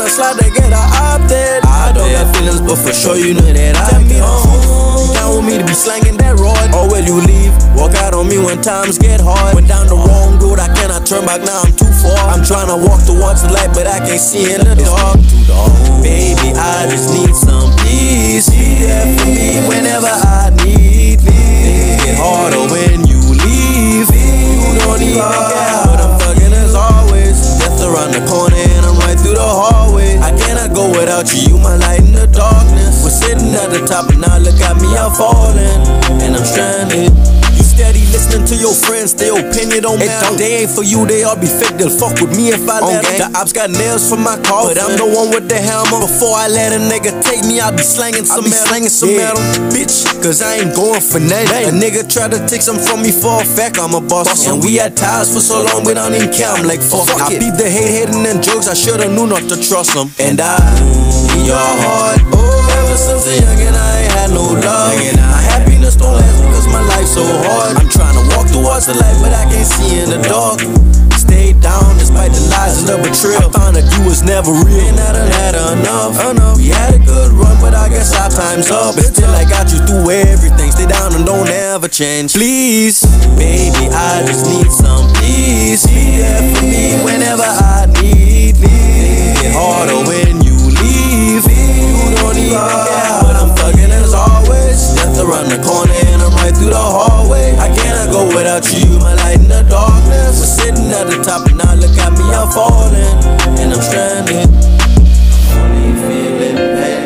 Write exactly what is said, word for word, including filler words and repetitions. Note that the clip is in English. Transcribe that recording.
wanna slide to get her update. I don't got feelings, but for sure you know that I tell me the truth. You down with me to be slanging that rod, or will you leave? Walk out on me when times get hard. Went down the wrong road, I cannot turn back, now I'm too far. I'm trying to walk towards the light, but I can't see in the dark. Baby, I just need some peace. Be there for me whenever I need me. Things get harder when you leave. You don't even care, but I'm thugging as always. Death around the corner and I'm right through the hallway. I cannot go without you, you my light in the darkness. We're sitting at the top and now look at me, I'm falling, and I'm stranded. You steady listening to your friends, their opinion don't matter. They ain't for you, they all be fake, they'll fuck with me if I let them. The ops got nails for my car, but I'm the one with the hammer. Before I let a nigga take me, I be slanging some metal, slanging some metal. Bitch, cause I ain't going for nothing. A nigga try to take some from me for a fact, I'm a boss. And we had ties for so long, we don't even care, I'm like fuck it. I peep the hate hating and jokes, I should've knew not to trust them. And I need your heart, oh, ever since a youngin' I ain't had no love. My happiness don't last because my life's so hard. I'm trying to walk towards the light, but I can't see in the dark. Stay down despite the lies and the betrayal. I found that you was never real, and I done had enough. enough. We had a good run, but I guess our time's up. But still I got you through everything. Stay down and don't ever change, please. Baby, I just need some peace. Be there for me whenever I need me. Things get harder when you leave. You don't even care, but I'm thugging as always. Death around the corner and I'm right through the hallway. I cannot go without you, my light in the darkness. We're sitting at the top and now look at me, I'm falling, and I'm stranded. I'm only feeling pain.